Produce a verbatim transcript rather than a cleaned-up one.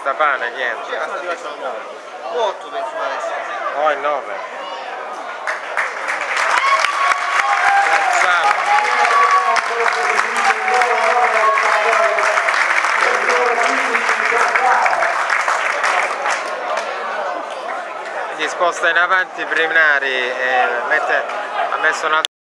sta pane chi entra? otto penso adesso. Oh, il nove. Gli sposta in avanti i preliminari e mette, ha messo un altro